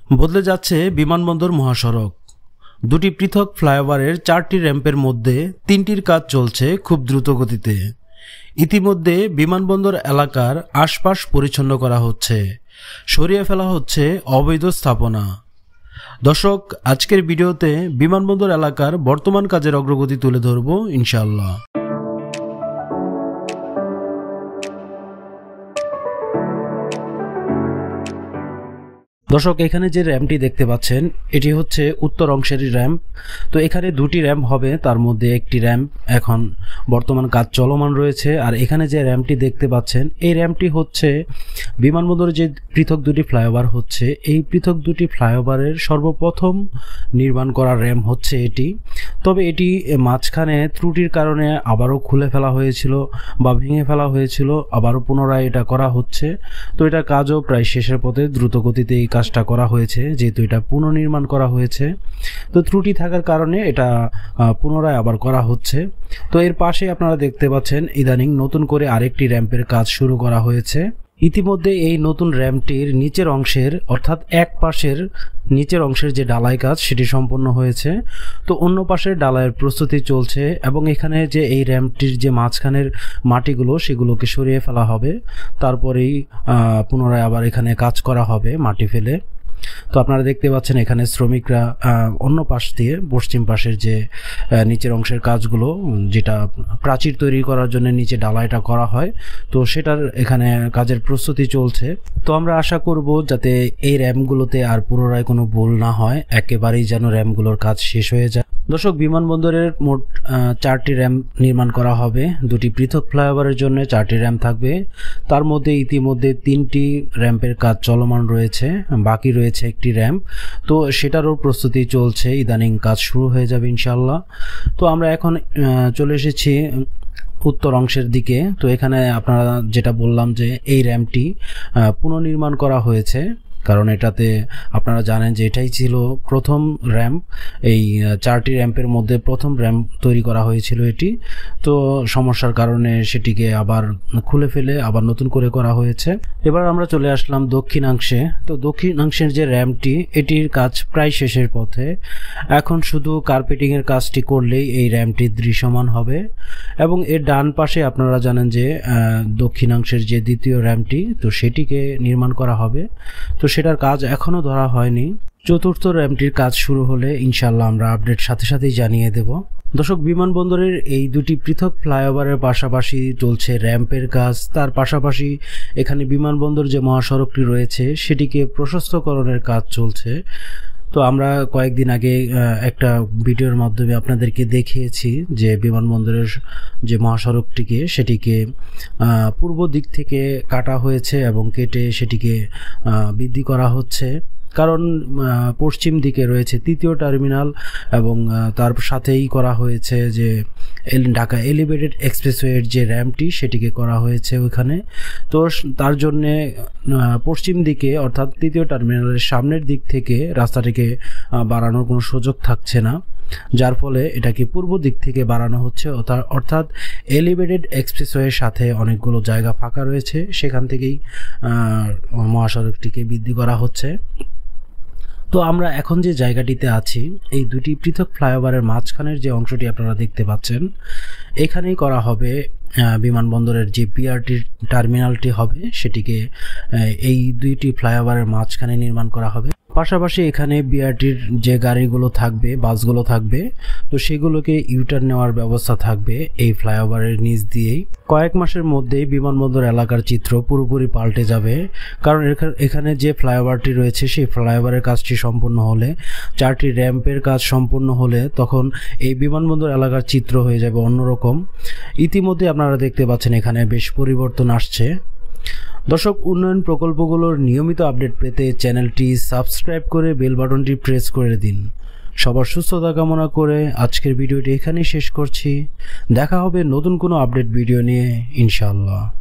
বদলে যাচ্ছে বিমানবন্দর মহাসড়ক। দুটি পৃথক ফ্লাইওভারের 4টি র্যাম্পের মধ্যে 3টির কাজ চলছে খুব দ্রুত গতিতে। ইতিমধ্যে বিমানবন্দর এলাকার আশপাশ পরিচ্ছন্ন করা হচ্ছে, সরিয়ে ফেলা হচ্ছে অবৈধ স্থাপনা। দর্শক, আজকের ভিডিওতে বিমানবন্দর এলাকার বর্তমান কাজের অগ্রগতি তুলে ধরব ইনশাআল্লাহ। দর্শক, এখানে যে র্যাম্পটি দেখতে পাচ্ছেন এটি হচ্ছে উত্তর অংশের র্যাম্প। তো এখানে দুটি র্যাম্প হবে, তার মধ্যে একটি র্যাম্প এখন বর্তমান কাজ চলমান রয়েছে। আর এখানে যে র্যাম্পটি দেখতে পাচ্ছেন এই র্যাম্পটি হচ্ছে বিমানবন্দরে যে পৃথক দুটি ফ্লাইওভার হচ্ছে, এই পৃথক দুটি ফ্লাইওভারের সর্বপ্রথম নির্মাণ করা র্যাম্প হচ্ছে এটি। তবে এটি মাঝখানে ত্রুটির কারণে আবারও খুলে ফেলা হয়েছিল বা ভেঙে ফেলা হয়েছিল, আবারও পুনরায় এটা করা হচ্ছে। তো এটা কাজও প্রায় শেষের পথে, দ্রুত গতিতে এই কাজটা করা হয়েছে, যেহেতু এটা পুনর্নির্মাণ করা হয়েছে। তো ত্রুটি থাকার কারণে এটা পুনরায় আবার করা হচ্ছে। তো এর পাশে আপনারা দেখতে পাচ্ছেন ইদানিং নতুন করে আরেকটি র্যাম্পের কাজ শুরু করা হয়েছে। ইতিমধ্যে এই নতুন র্যাম্পটির নিচের অংশের অর্থাৎ এক পাশের নিচের অংশের যে ডালাই কাজ সেটি সম্পন্ন হয়েছে। তো অন্য পাশের ডালাইয়ের প্রস্তুতি চলছে এবং এখানে যে এই র্যাম্পটির যে মাঝখানের মাটিগুলো সেগুলোকে সরিয়ে ফেলা হবে, তারপরেই পুনরায় আবার এখানে কাজ করা হবে মাটি ফেলে। তো আপনারা দেখতে পাচ্ছেন এখানে শ্রমিকরা অন্য পাশ দিয়ে পশ্চিম পাশের যে নিচের অংশের কাজগুলো, যেটা প্রাচীর তৈরি করার জন্য নিচে ডালাইটা করা হয়, তো সেটার এখানে কাজের প্রস্তুতি চলছে। তো আমরা আশা করব যাতে এই র্যাম্পগুলোতে আর পুনরায় কোনো ভুল না হয়, একেবারেই যেন র্যাম্পগুলোর কাজ শেষ হয়ে যায়। দর্শক, বিমানবন্দরের মোট 4টি র্যাম্প নির্মাণ করা হবে। দুটি পৃথক ফ্লাইওভারের জন্য 4টি র্যাম্প থাকবে। তার মধ্যে ইতিমধ্যে 3টি র্যাম্পের কাজ চলমান রয়েছে, বাকি রয়েছে একটি র্যাম্প। তো সেটারও প্রস্তুতি চলছে, ইদানিং কাজ শুরু হয়ে যাবে ইনশাআল্লাহ। তো আমরা এখন চলে এসেছি উত্তর অংশের দিকে। তো এখানে আপনারা যেটা বললাম যে এই র্যাম্পটি পুনর্নির্মাণ করা হয়েছে, কারণ এটাতে আপনারা জানেন যে এটাই ছিল প্রথম র্যাম্প। এই 4টি র্যাম্পের মধ্যে প্রথম র্যাম্প তৈরি করা হয়েছিল এটি। তো সমস্যার কারণে সেটিকে আবার খুলে ফেলে আবার নতুন করে করা হয়েছে। এবার আমরা চলে আসলাম দক্ষিণাংশে। তো দক্ষিণাংশের যে র্যাম্পটি, এটির কাজ প্রায় শেষের পথে। এখন শুধু কার্পেটিংয়ের কাজটি করলেই এই র্যাম্পটি দৃশ্যমান হবে। এবং এর ডান পাশে আপনারা জানেন যে দক্ষিণাংশের যে দ্বিতীয় র্যাম্পটি, তো সেটিকে নির্মাণ করা হবে। তো সেটার কাজ এখনো ধরা হয়নি। চতুর্থ র্যাম্পটির কাজ শুরু হলে ইনশাআল্লাহ আমরা আপডেট সাথে সাথেই জানিয়ে দেব। দর্শক, বিমানবন্দরের এই দুটি পৃথক ফ্লাইওভারের পাশাপাশি চলছে র্যাম্পের কাজ। তার পাশাপাশি এখানে বিমানবন্দর যে মহাসড়কটি রয়েছে সেটিকে প্রশস্তকরণের কাজ চলছে। তো আমরা কয়েকদিন আগে একটা ভিডিওর মাধ্যমে আপনাদেরকে দেখিয়েছি যে বিমানবন্দরের যে মহাসড়কটিকে সেটিকে পূর্ব দিক থেকে কাটা হয়েছে এবং কেটে সেটিকে বৃদ্ধি করা হচ্ছে। কারণ পশ্চিম দিকে রয়েছে 3য় টার্মিনাল এবং তার সাথেই করা হয়েছে যে ঢাকা এলিভেটেড এক্সপ্রেসওয়ের যে র্যাম্পটি সেটিকে করা হয়েছে ওইখানে। তো তার জন্যে পশ্চিম দিকে অর্থাৎ 3য় টার্মিনালের সামনের দিক থেকে রাস্তাটিকে বাড়ানোর কোনো সুযোগ থাকছে না, যার ফলে এটাকে পূর্ব দিক থেকে বাড়ানো হচ্ছে। অর্থাৎ এলিভেটেড এক্সপ্রেসওয়ের সাথে অনেকগুলো জায়গা ফাঁকা রয়েছে, সেখান থেকেই মহাসড়কটিকে বৃদ্ধি করা হচ্ছে। তো আমরা এখন যে জায়গাটিতে আছি, এই দুটি পৃথক ফ্লাইওভারের মাঝখানের যে অংশটি আপনারা দেখতে পাচ্ছেন, এখানেই করা হবে বিমানবন্দরের যে পিআরটি টার্মিনালটি হবে সেটিকে এই দুইটি ফ্লাইওভারের মাঝখানে নির্মাণ করা হবে। পাশাপাশি এখানে বিআরটির যে গাড়িগুলো থাকবে, বাসগুলো থাকবে, তো সেগুলোকে ইউটার্ন নেওয়ার ব্যবস্থা থাকবে এই ফ্লাইওভারের নিচ দিয়েই। কয়েক মাসের মধ্যেই বিমানবন্দর এলাকার চিত্র পুরোপুরি পাল্টে যাবে, কারণ এখানে যে ফ্লাইওভারটি রয়েছে সেই ফ্লাইওভারের কাজটি সম্পূর্ণ হলে, 4টি র্যাম্পের কাজ সম্পূর্ণ হলে তখন এই বিমানবন্দর এলাকার চিত্র হয়ে যাবে অন্যরকম। ইতিমধ্যে আপনারা দেখতে পাচ্ছেন এখানে বেশ পরিবর্তন আসছে। দর্শক, উন্নয়ন প্রকল্পগুলোর নিয়মিত আপডেট পেতে চ্যানেলটি সাবস্ক্রাইব করে বেল বাটনটি প্রেস করে দিন। সবার সুস্থতা কামনা করে আজকের ভিডিওটি এখানেই শেষ করছি। দেখা হবে নতুন কোনো আপডেট ভিডিও নিয়ে ইনশাআল্লাহ।